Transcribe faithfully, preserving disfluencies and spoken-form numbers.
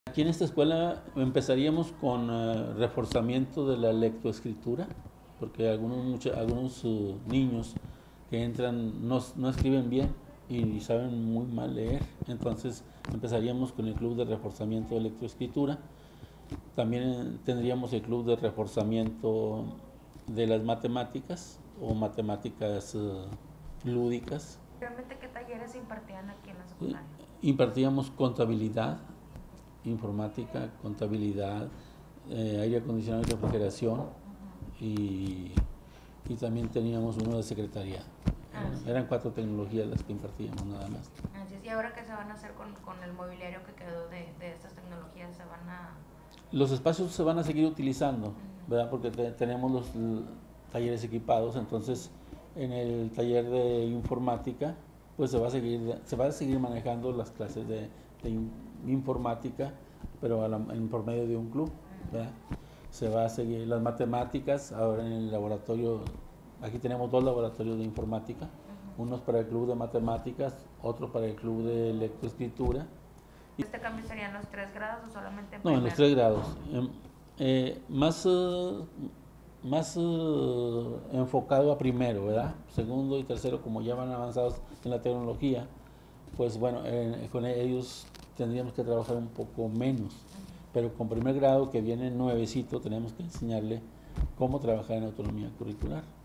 Aquí en esta escuela empezaríamos con uh, reforzamiento de la lectoescritura, porque algunos, mucha, algunos uh, niños que entran no, no escriben bien y saben muy mal leer. Entonces empezaríamos con el club de reforzamiento de lectoescritura. También tendríamos el club de reforzamiento de las matemáticas o matemáticas uh, lúdicas. ¿Realmente qué talleres se impartían aquí en la secundaria? Impartíamos contabilidad, informática, contabilidad, eh, aire acondicionado y refrigeración, uh-huh. y, y también teníamos uno de secretaría. Ah, eh, sí. Eran cuatro tecnologías las que impartíamos nada más. Así es. ¿Y ahora qué se van a hacer con, con el mobiliario que quedó de, de estas tecnologías? ¿Se van a...? Los espacios se van a seguir utilizando, uh-huh. ¿verdad? Porque te, tenemos los l, talleres equipados, entonces en el taller de informática pues se va a seguir, se va a seguir manejando las clases de, de informática, pero a la, en, por medio de un club, ¿verdad? Se va a seguir las matemáticas. Ahora en el laboratorio, aquí tenemos dos laboratorios de informática, uh-huh. unos para el club de matemáticas, otro para el club de lectoescritura. ¿Este cambio sería en los tres grados o solamente en No, en los tres grados. Eh, eh, más uh, más uh, enfocado a primero, ¿verdad? Segundo y tercero, como ya van avanzados en la tecnología, pues bueno, eh, con ellos tendríamos que trabajar un poco menos, pero con primer grado, que viene nuevecito, tenemos que enseñarle cómo trabajar en autonomía curricular.